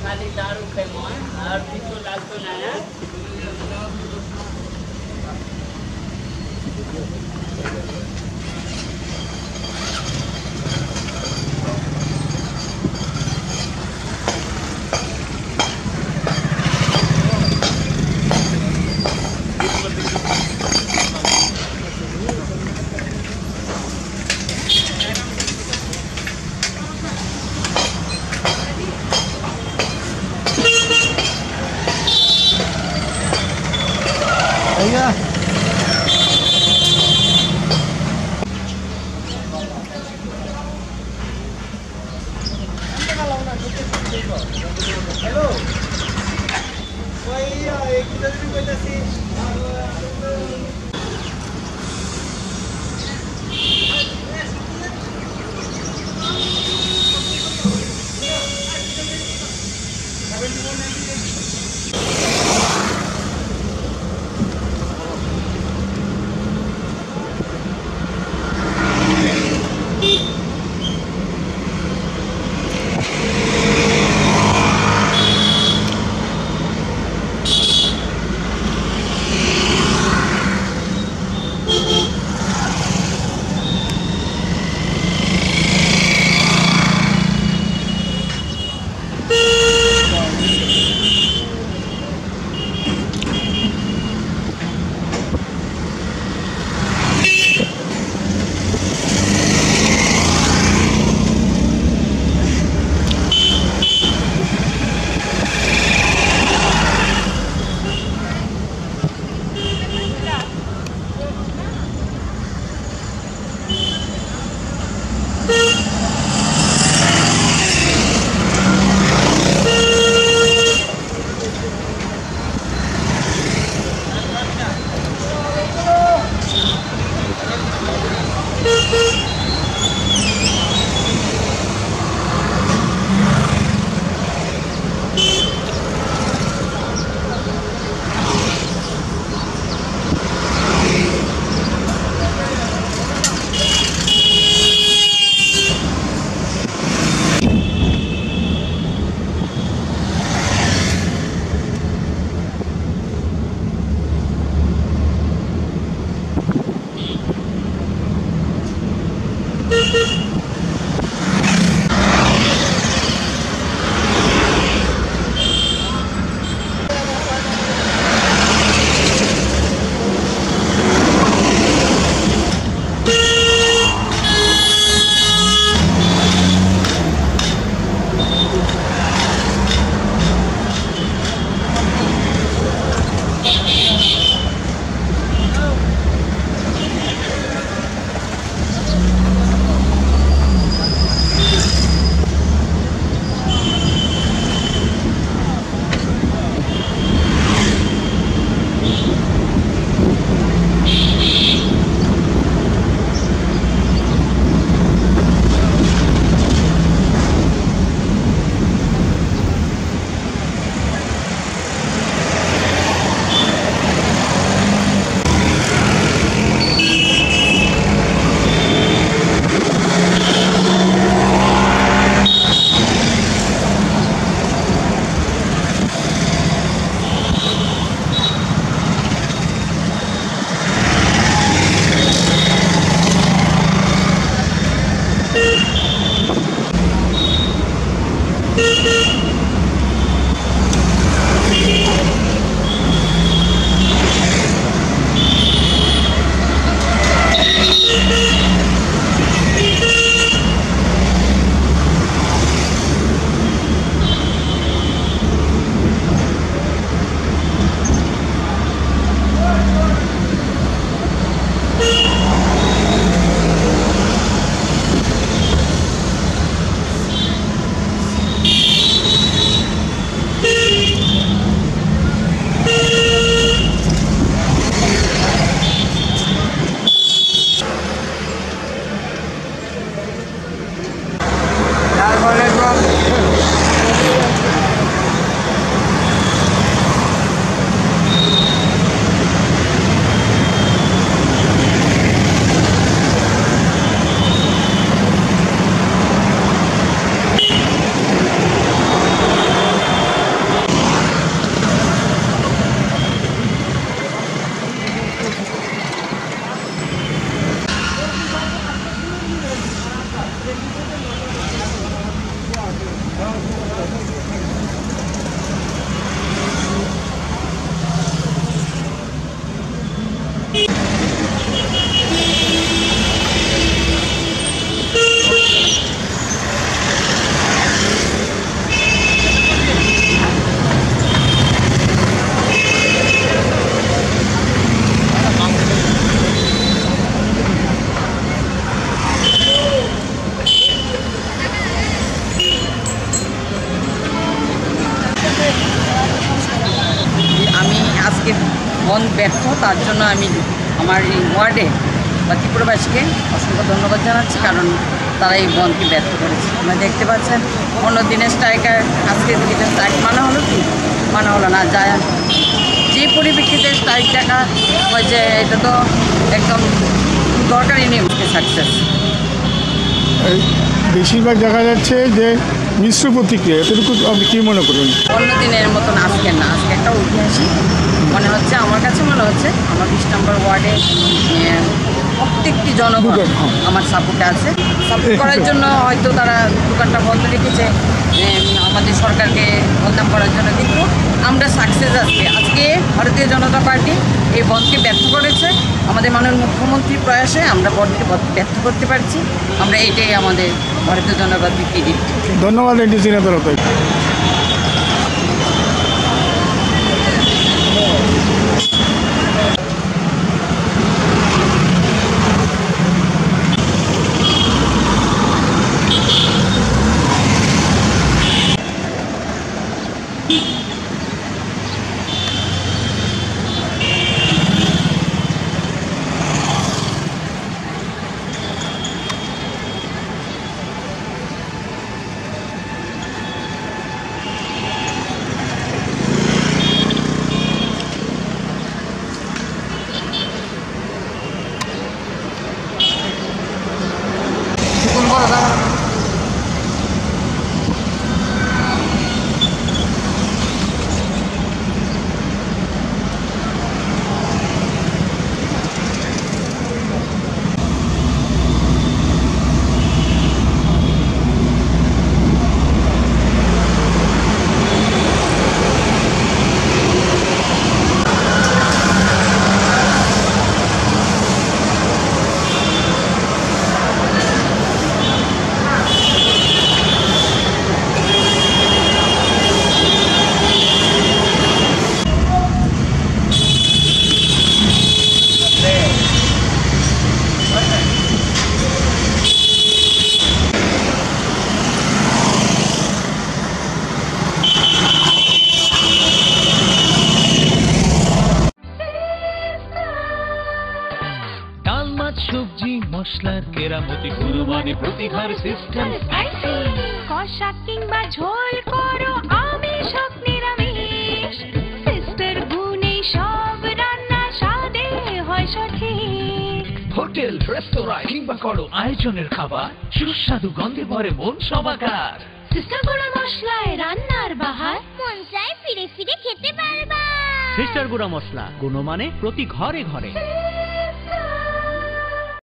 खाली दारू खाई और किसी लागतो ना है हेलो वही एक किधर भी कोई तसी বন্ধ ব্যর্থ, তার জন্য আমি আমার এই ওয়ার্ডে বা ত্রিপুরাবাসীকে অসংখ্য ধন্যবাদ জানাচ্ছি, কারণ তারা এই বন্ধকে ব্যর্থ করেছে। আপনারা দেখতে পাচ্ছেন 15 দিনের স্ট্রাইকার আজকে স্ট্রাইক মানা হলো কি? মানা হলো না। যা যে পরিপ্রেক্ষিতে স্ট্রাইক ডাকা হয়েছে এটা তো একদম দরকারি নেই সাকসেস। বেশিরভাগ দেখা যাচ্ছে যে মিশ্র প্রতিক্রিয়া, এতটুকু আপনি কী মনে করুন? অন্য দিনের মতন আজকে না, আজকে একটা ঐতিহাসিক মনে হচ্ছে, আমার কাছে মনে হচ্ছে। আমার 20 নম্বর ওয়ার্ডে প্রত্যেকটি জনগণ আমার সাপোর্টে আছে। সাপোর্ট করার জন্য হয়তো তারা দোকানটা বন্ধ রেখেছে আমাদের সরকারকে বদনাম করার জন্য, কিন্তু আমরা সাকসেস আজকে ভারতীয় জনতা পার্টি এই বন্ধকে ব্যর্থ করেছে। আমাদের মাননীয় মুখ্যমন্ত্রীর প্রয়াসে আমরা বন্ধকে ব্যর্থ করতে পারছি। আমরা এটাই আমাদের ভারতীয় জনতা পার্টির ক্রেডিট। ধন্যবাদ এনটিসি নেতারা। সবজি মশলার কেরামতি কুরবানি প্রতিঘর সিস্টেম কষা কিংবা ঝোল করো আমিষ হোক নিরামিষ, সিস্টার গুণে সব রান্না স্বাদে হয় সঠিক। হোটেল রেস্তোরাঁ কিংবা করো আয়োজনের খাবার সুস্বাদু গন্ধে ভরে মন সবাকার। সিস্টার গুঁড়া মশলায় রান্নার বাহার, মন চায় ফিরে ফিরে খেতে পারবা। সিস্টার গুঁড়া মশলা, গুণমানে প্রতি ঘরে ঘরে।